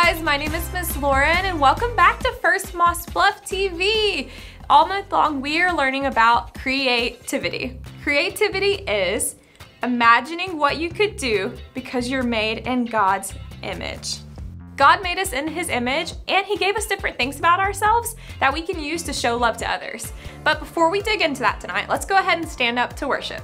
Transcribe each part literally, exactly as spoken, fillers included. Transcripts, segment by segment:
guys, my name is Miss Lauren and welcome back to First Moss Bluff T V. All month long we are learning about creativity. Creativity is imagining what you could do because you're made in God's image. God made us in His image and He gave us different things about ourselves that we can use to show love to others. But before we dig into that tonight, let's go ahead and stand up to worship.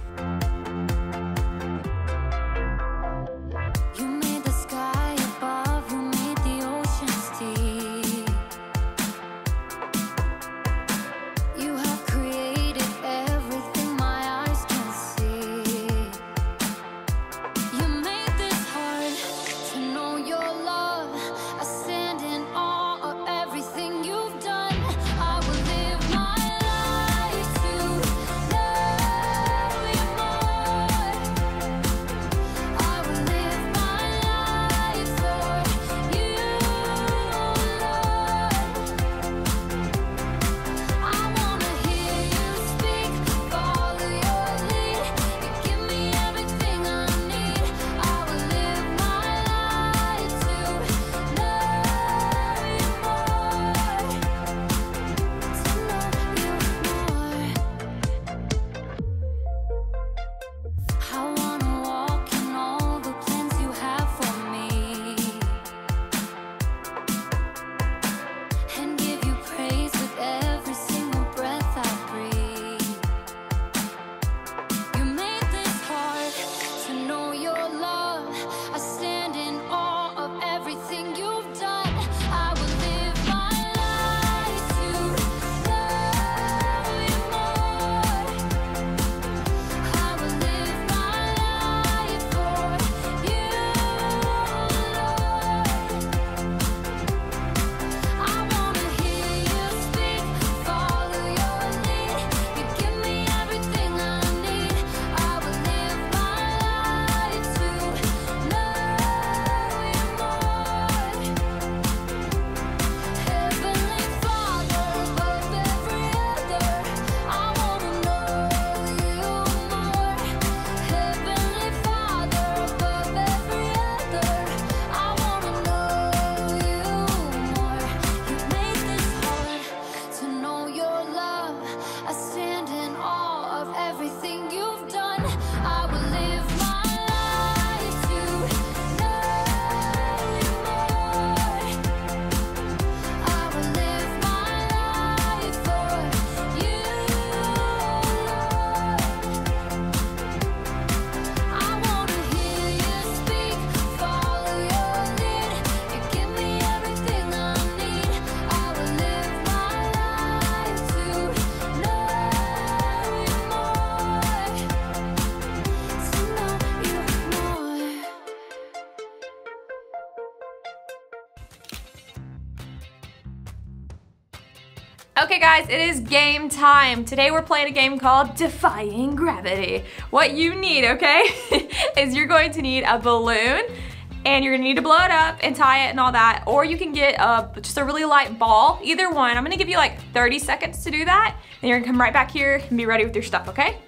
Okay guys, it is game time. Today we're playing a game called Defying Gravity. What you need, okay, is you're going to need a balloon and you're gonna need to blow it up and tie it and all that, or you can get a, just a really light ball, either one. I'm gonna give you like thirty seconds to do that, and you're gonna come right back here and be ready with your stuff, okay?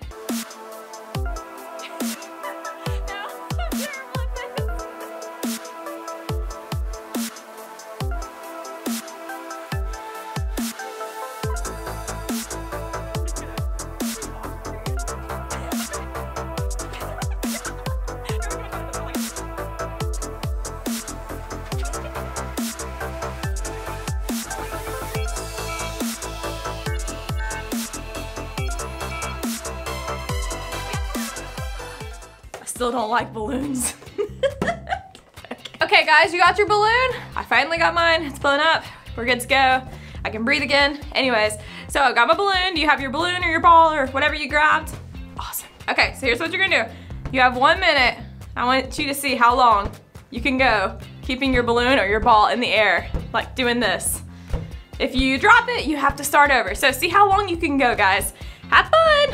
Still don't like balloons. okay. okay guys, you got your balloon? I finally got mine. It's blown up. We're good to go. I can breathe again. Anyways, so I got my balloon. Do you have your balloon or your ball or whatever you grabbed? Awesome. Okay, so here's what you're gonna do. You have one minute. I want you to see how long you can go keeping your balloon or your ball in the air, like doing this. If you drop it, you have to start over. So see how long you can go, guys. Have fun.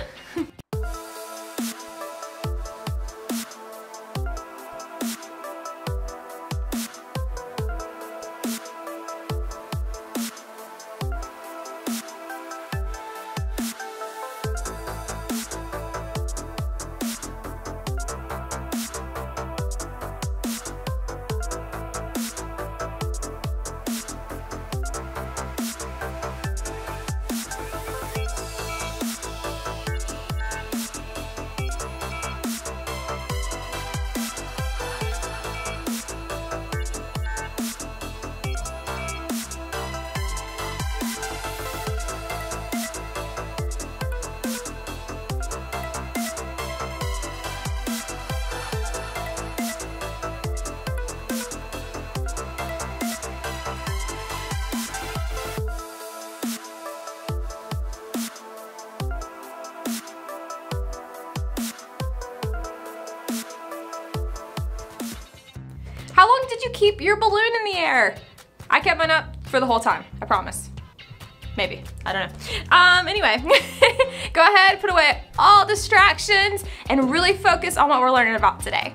keep your balloon in the air. I kept mine up for the whole time, I promise. Maybe, I don't know. Um, anyway, go ahead, put away all distractions and really focus on what we're learning about today.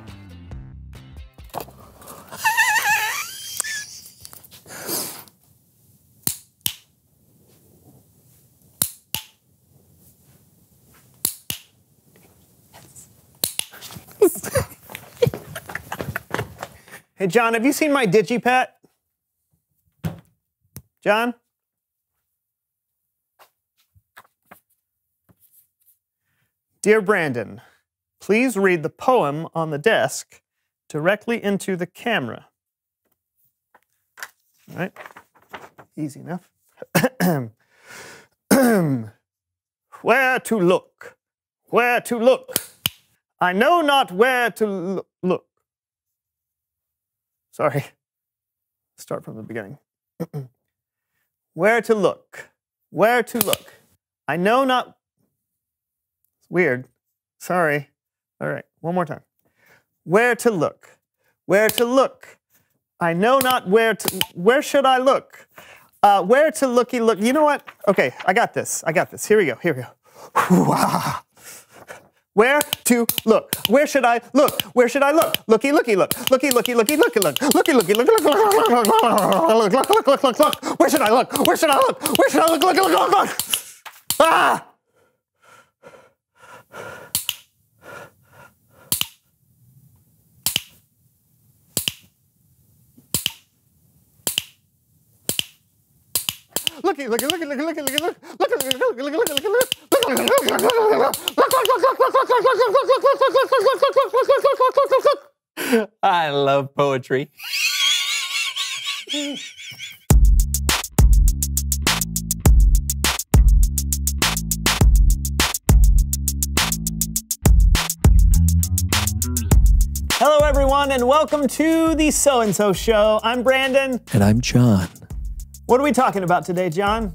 Hey, John, have you seen my DigiPet? John? Dear Brandon, please read the poem on the desk directly into the camera. All right, easy enough. Where to look? Where to look? I know not where to lo- look. Sorry, start from the beginning. Where to look? Where to look? I know not. It's weird. Sorry. All right, one more time. Where to look? Where to look? I know not where to. Where should I look? Uh, where to looky look? You know what? Okay, I got this. I got this. Here we go. Here we go. Where to look? Where should I look? Where should I look? Looky, looky, look. Looky, looky, looky, looky, look. Looky, looky, look. Look, look, look, look, look, look, look, look. Where should I look? Where should I look? Where should I look? Look, look, look, look. Ah! Looky, looky, looky, looky, looky, looky, look. Look, look, look, look, look, look, look, look. I love poetry. Hello, everyone, and welcome to the So and So Show. I'm Brandon. And I'm John. What are we talking about today, John?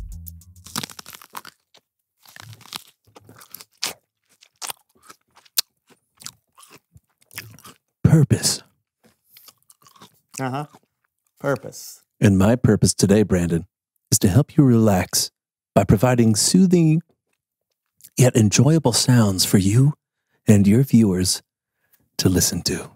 Purpose. Uh-huh. Purpose. And my purpose today, Brandon, is to help you relax by providing soothing yet enjoyable sounds for you and your viewers to listen to.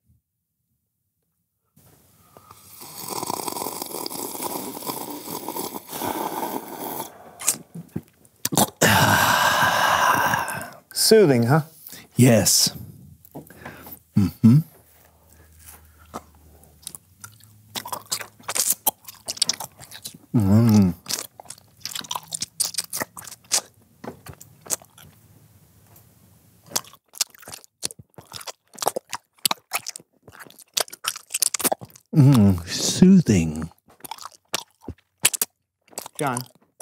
Soothing, huh? Yes. Mm-hmm. Mm. Mm, soothing. John.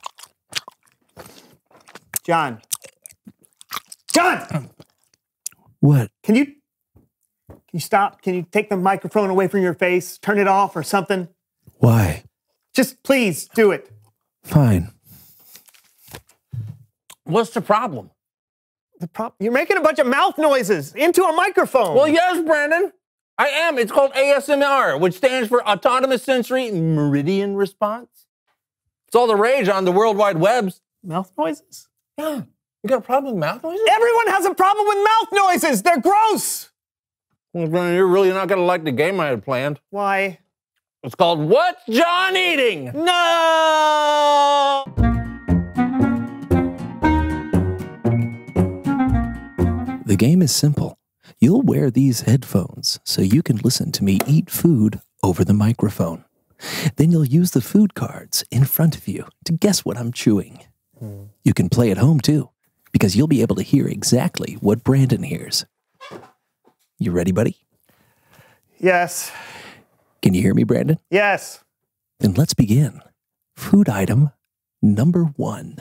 John. John! What? Can you, can you stop? Can you take the microphone away from your face? Turn it off or something? Why? Just please do it. Fine. What's the problem? The prop, you're making a bunch of mouth noises into a microphone. Well, yes, Brandon. I am. It's called A S M R, which stands for Autonomous Sensory Meridian Response. It's all the rage on the World Wide Webs. Mouth noises? Yeah. You got a problem with mouth noises? Everyone has a problem with mouth noises. They're gross. Well, Brandon, you're really not going to like the game I had planned. Why? It's called What's John Eating? No! The game is simple. You'll wear these headphones so you can listen to me eat food over the microphone. Then you'll use the food cards in front of you to guess what I'm chewing. Hmm. You can play at home too, because you'll be able to hear exactly what Brandon hears. You ready, buddy? Yes. Can you hear me, Brandon? Yes. Then let's begin. Food item number one.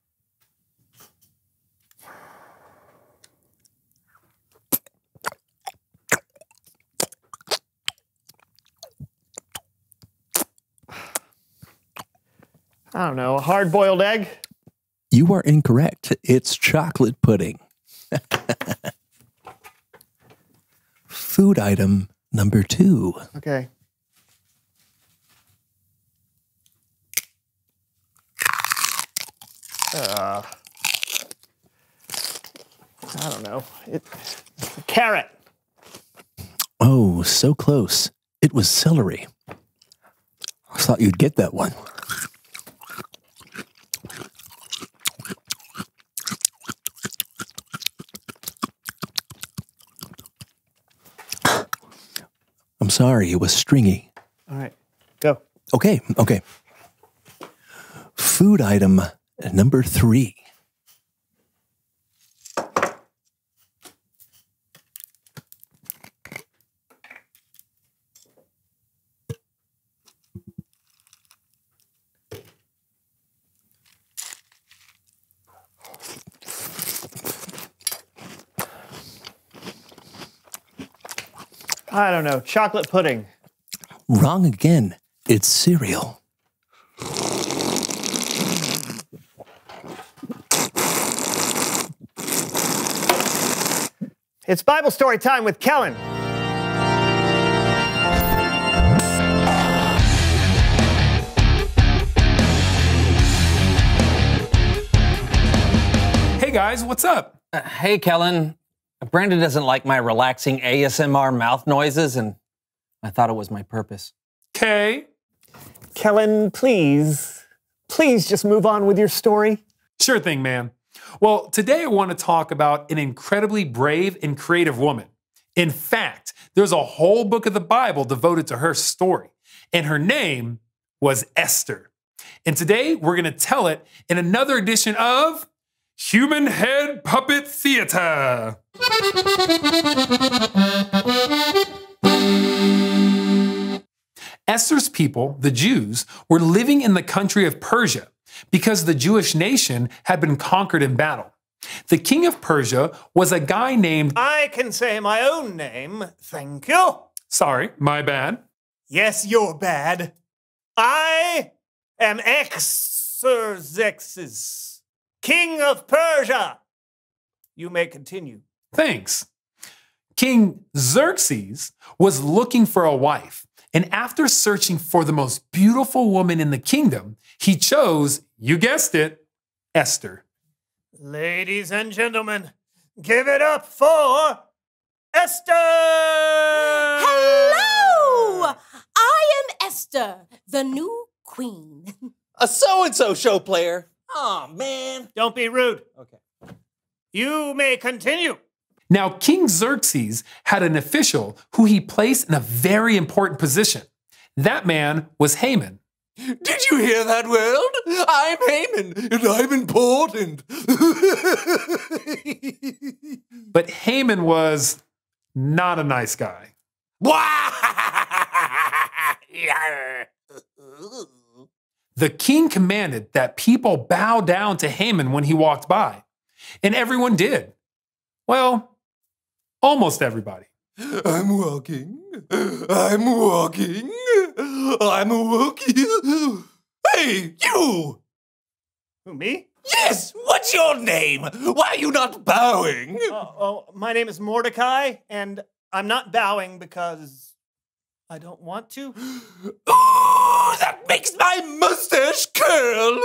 I don't know, a hard-boiled egg? You are incorrect. It's chocolate pudding. Food item number two. Okay. Uh, I don't know. It, it's a carrot. Oh, so close. It was celery. I thought you'd get that one. I'm sorry, it was stringy. All right, go. Okay, okay. Food item number three. I don't know. Chocolate pudding. Wrong again. It's cereal. It's Bible story time with Kellen. Hey guys, what's up? Uh, hey, Kellen. Brandon doesn't like my relaxing A S M R mouth noises, and I thought it was my purpose. Okay. Kellen, please, please just move on with your story. Sure thing, man. Well, today I want to talk about an incredibly brave and creative woman. In fact, there's a whole book of the Bible devoted to her story, and her name was Esther. And today we're going to tell it in another edition of Human Head Puppet Theater. Esther's people, the Jews, were living in the country of Persia because the Jewish nation had been conquered in battle. The king of Persia was a guy named... I can say my own name, thank you. Sorry, my bad. Yes, you're bad. I am Xerxes, king of Persia. You may continue. Thanks. King Xerxes was looking for a wife, and after searching for the most beautiful woman in the kingdom, he chose, you guessed it, Esther. Ladies and gentlemen, give it up for Esther! Hello! I am Esther, the new queen. A so-and-so show player. Oh, man. Don't be rude. Okay. You may continue. Now, King Xerxes had an official who he placed in a very important position. That man was Haman. Did you hear that, world? I'm Haman, and I'm important. But Haman was not a nice guy. The king commanded that people bow down to Haman when he walked by, and everyone did. Well, almost everybody. I'm walking. I'm walking. I'm walking. Hey, you! Who, me? Yes, what's your name? Why are you not bowing? Oh, oh, my name is Mordecai, and I'm not bowing because I don't want to. Oh, that makes my mustache curl.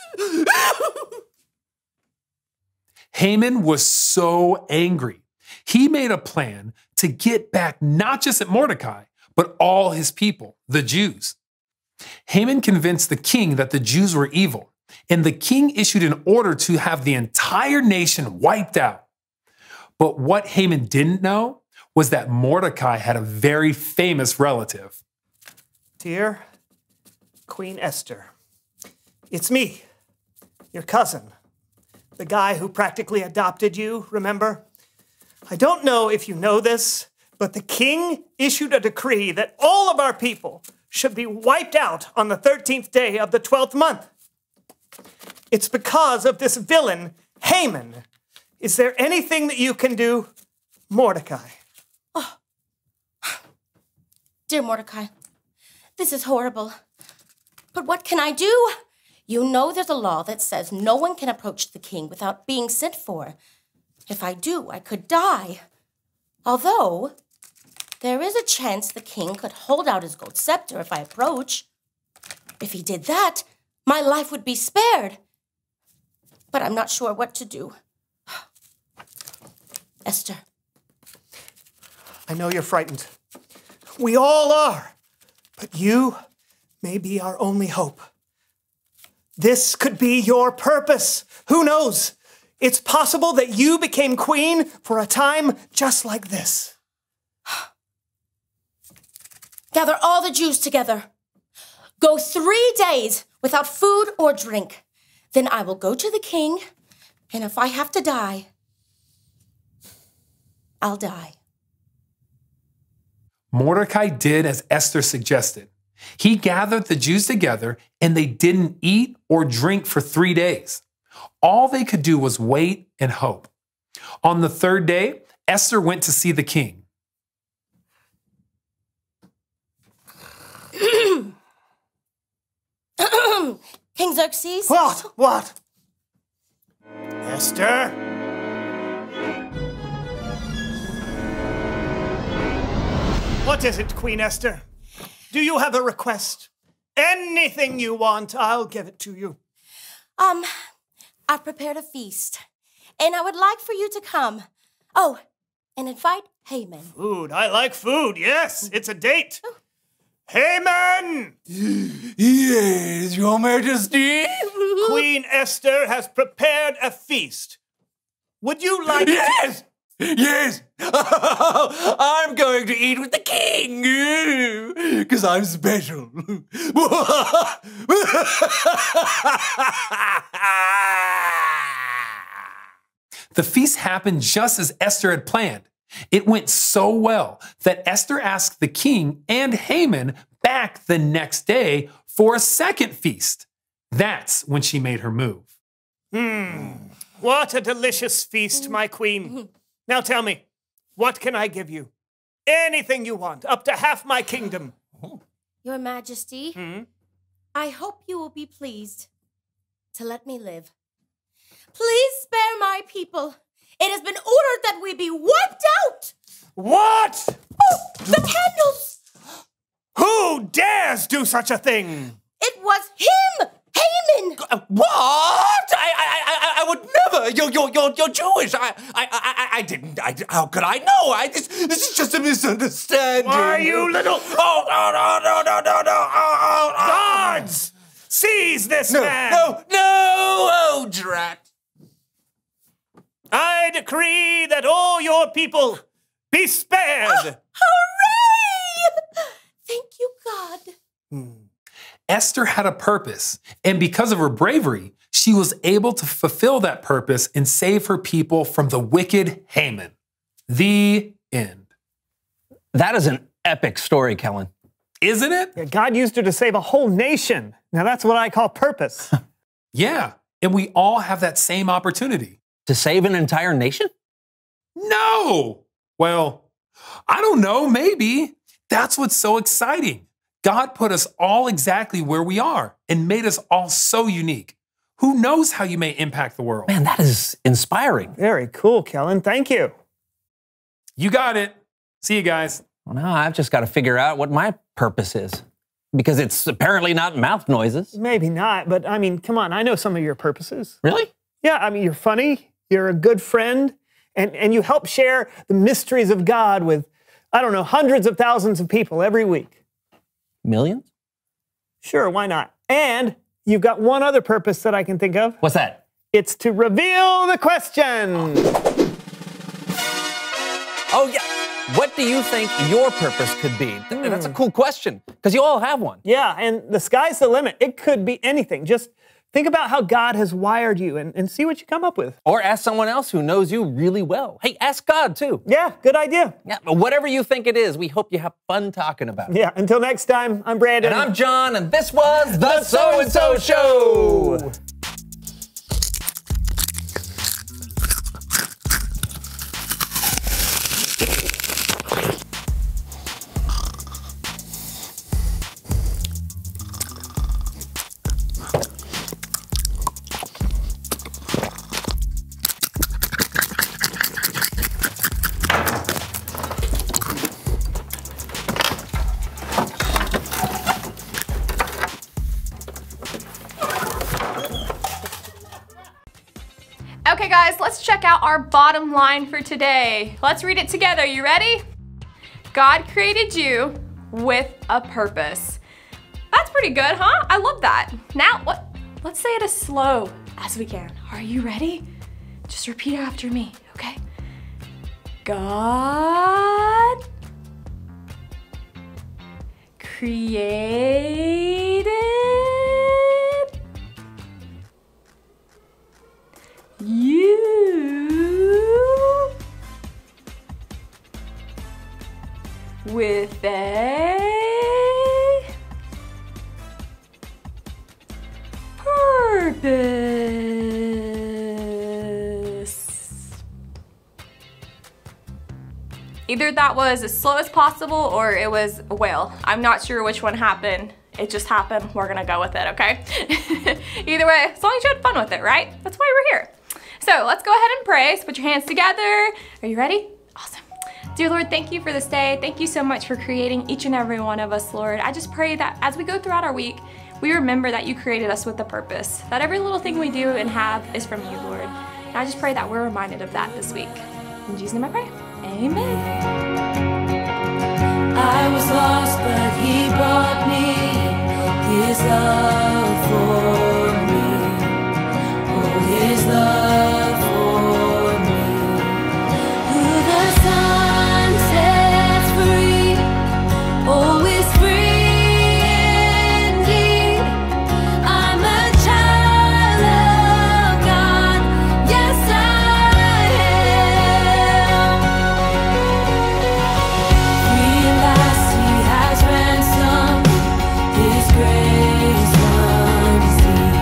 Haman was so angry. He made a plan to get back not just at Mordecai, but all his people, the Jews. Haman convinced the king that the Jews were evil, and the king issued an order to have the entire nation wiped out. But what Haman didn't know was that Mordecai had a very famous relative. Dear Queen Esther, it's me, your cousin, the guy who practically adopted you, remember? I don't know if you know this, but the king issued a decree that all of our people should be wiped out on the thirteenth day of the twelfth month. It's because of this villain, Haman. Is there anything that you can do, Mordecai? Oh. Dear Mordecai, this is horrible. But what can I do? You know there's a law that says no one can approach the king without being sent for. If I do, I could die. Although, There is a chance the king could hold out his gold scepter if I approach. If he did that, my life would be spared. But I'm not sure what to do. Esther. I know you're frightened. We all are. But you may be our only hope. This could be your purpose. Who knows? It's possible that you became queen for a time just like this. Gather all the Jews together. Go three days without food or drink. Then I will go to the king, and if I have to die, I'll die. Mordecai did as Esther suggested. He gathered the Jews together, and they didn't eat or drink for three days. All they could do was wait and hope. On the third day, Esther went to see the king. King Xerxes? What? What? Esther? What is it, Queen Esther? Do you have a request? Anything you want, I'll give it to you. Um, I've prepared a feast, and I would like for you to come. Oh, and invite Haman. Food. I like food. Yes, it's a date. Oh. Haman! Yes, Your Majesty. Queen Esther has prepared a feast. Would you like Yes! Yes! I'm going to eat with the king! Because I'm special. The feast happened just as Esther had planned. It went so well that Esther asked the king and Haman back the next day for a second feast. That's when she made her move. Hmm. What a delicious feast, my queen. Now tell me, what can I give you? Anything you want, up to half my kingdom. Your Majesty, hmm? I hope you will be pleased to let me live. Please spare my people. It has been ordered that we be wiped out! What? Oh, the candles! Who dares do such a thing? It was him! Haman! Uh, what? I, I, I, I would never. You're, you're, you're, you're Jewish. I, I, I, I didn't. I, how could I know? I, this, this is just a misunderstanding. Why, you little... Oh, no, no, no, no, no, no. Oh, oh, oh. Guards! Seize this no, man! No, no, oh, drat. I decree that all your people be spared. Oh, hooray! Thank you, God. Hmm. Esther had a purpose, and because of her bravery, she was able to fulfill that purpose and save her people from the wicked Haman. The end. That is an epic story, Kellen. Isn't it? Yeah, God used her to save a whole nation. Now that's what I call purpose. Yeah, and we all have that same opportunity. To save an entire nation? No! Well, I don't know, maybe. That's what's so exciting. God put us all exactly where we are and made us all so unique. Who knows how you may impact the world? Man, that is inspiring. Very cool, Kellen. Thank you. You got it. See you guys. Well, now I've just got to figure out what my purpose is. Because it's apparently not mouth noises. Maybe not, but I mean, come on. I know some of your purposes. Really? Yeah, I mean, you're funny. You're a good friend. And, and you help share the mysteries of God with, I don't know, hundreds of thousands of people every week. Millions? Sure, why not? And you've got one other purpose that I can think of. What's that? It's to reveal the question. Oh, yeah. What do you think your purpose could be? Mm. That's a cool question, because you all have one. Yeah, and the sky's the limit. It could be anything. Just think about how God has wired you and, and see what you come up with. Or ask someone else who knows you really well. Hey, ask God, too. Yeah, good idea. Yeah, but whatever you think it is, we hope you have fun talking about it. Yeah, until next time, I'm Brandon. And I'm John, and this was The So-and-So Show. Okay guys, let's check out our bottom line for today. Let's read it together. You ready? God created you with a purpose. That's pretty good, huh? I love that. Now, what? Let's say it as slow as we can. Are you ready? Just repeat it after me, okay? God created you with a purpose. Either that was as slow as possible or it was a whale. I'm not sure which one happened. It just happened. We're gonna go with it, okay? Either way, as long as you had fun with it, right? That's why we're here. So let's go ahead and pray. So put your hands together. Are you ready? Awesome. Dear Lord, thank you for this day. Thank you so much for creating each and every one of us, Lord. I just pray that as we go throughout our week, we remember that you created us with a purpose, that every little thing we do and have is from you, Lord. And I just pray that we're reminded of that this week. In Jesus' name I pray, amen. I was lost, but he brought me his love for me. Oh, his love for me. Who the sun sets free, oh, is free indeed. I'm a child of God, yes I am. Free at last he has ransomed, his grace runs deep.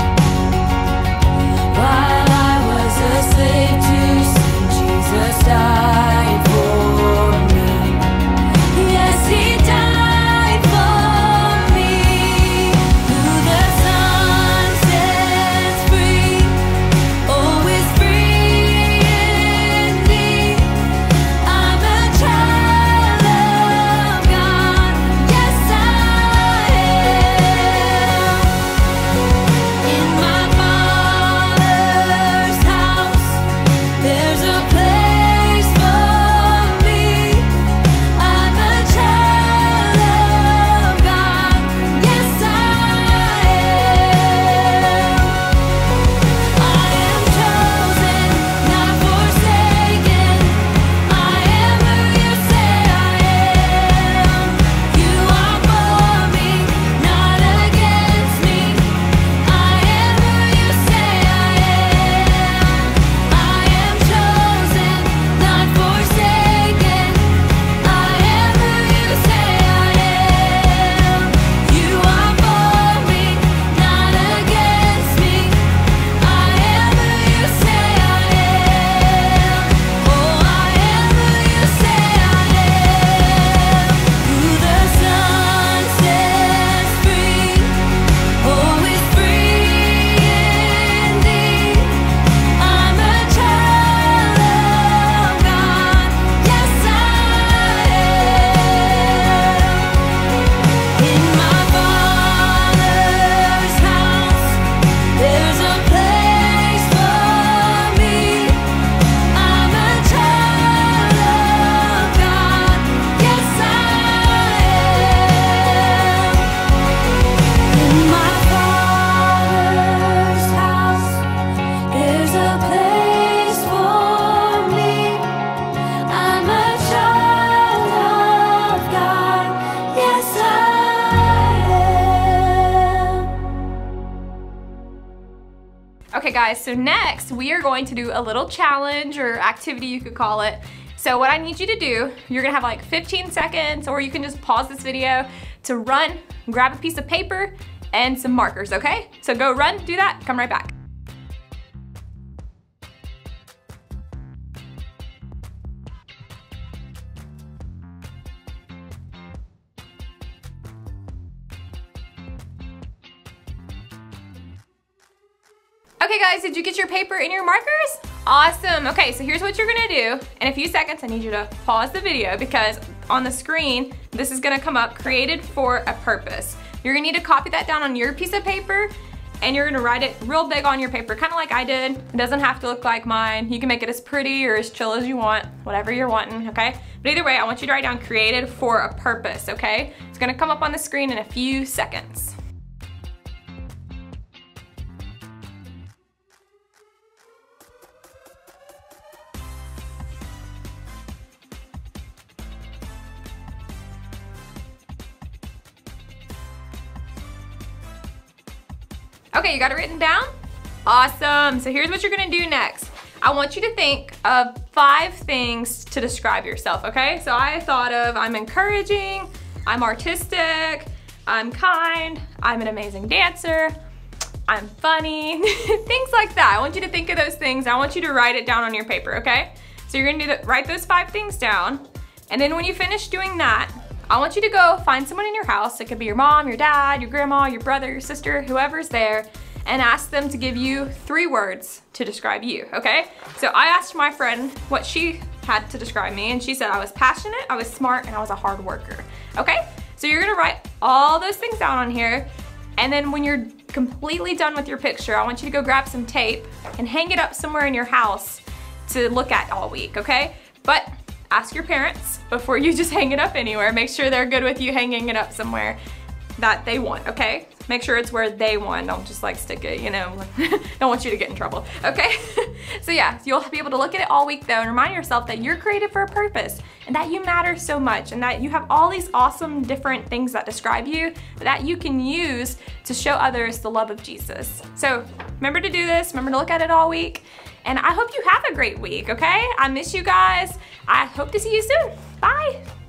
While I was a slave to sin, Jesus died for me. Yes, he died for me. Who the Son sets free, oh, is free indeed. I'm a child of God, yes I am. In my Father's house, there's a place for me. I'm a child of God, yes I am. I am chosen, not forsaken. I am who you say I am. You are for me, not against me. I am who you say I am. I am chosen, not forsaken. I am who you say I am. You are for me, not against me. I am who you say I am. Oh, I am who you say I am. Who the Son sets free, oh, is free indeed. I'm a child of God, yes I am. In my Father's house, there's a place for me. I'm a child of God, yes I am. In my Father's house, there's a place for me. I'm a child of God, yes I am. Okay guys, so next we are going to do a little challenge or activity, you could call it. So what I need you to do, you're gonna have like fifteen seconds, or you can just pause this video to run, grab a piece of paper and some markers, okay? So go run, do that, come right back. Okay guys, did you get your paper and your markers? Awesome. Okay, so here's what you're gonna do. In a few seconds, I need you to pause the video because on the screen, this is gonna come up, created for a purpose. You're gonna need to copy that down on your piece of paper and you're gonna write it real big on your paper, kind of like I did. It doesn't have to look like mine. You can make it as pretty or as chill as you want, whatever you're wanting, okay? But either way, I want you to write down created for a purpose, okay? It's gonna come up on the screen in a few seconds. Okay, you got it written down? Awesome. So here's what you're gonna do next. I want you to think of five things to describe yourself, okay? So I thought of I'm encouraging, I'm artistic, I'm kind, I'm an amazing dancer, I'm funny, things like that. I want you to think of those things. I want you to write it down on your paper, okay? So you're gonna do the, write those five things down, and then when you finish doing that, I want you to go find someone in your house. It could be your mom, your dad, your grandma, your brother, your sister, whoever's there, and ask them to give you three words to describe you, okay? So I asked my friend what she had to describe me, and she said I was passionate, I was smart, and I was a hard worker, okay? So you're gonna write all those things down on here, and then when you're completely done with your picture, I want you to go grab some tape and hang it up somewhere in your house to look at all week, okay? But ask your parents before you just hang it up anywhere. Make sure they're good with you hanging it up somewhere that they want, okay? Make sure it's where they want. Don't just like stick it, you know. Don't want you to get in trouble, okay? So yeah, you'll be able to look at it all week though and remind yourself that you're created for a purpose and that you matter so much and that you have all these awesome different things that describe you that you can use to show others the love of Jesus. So remember to do this, remember to look at it all week, and I hope you have a great week, okay? I miss you guys. I hope to see you soon. Bye.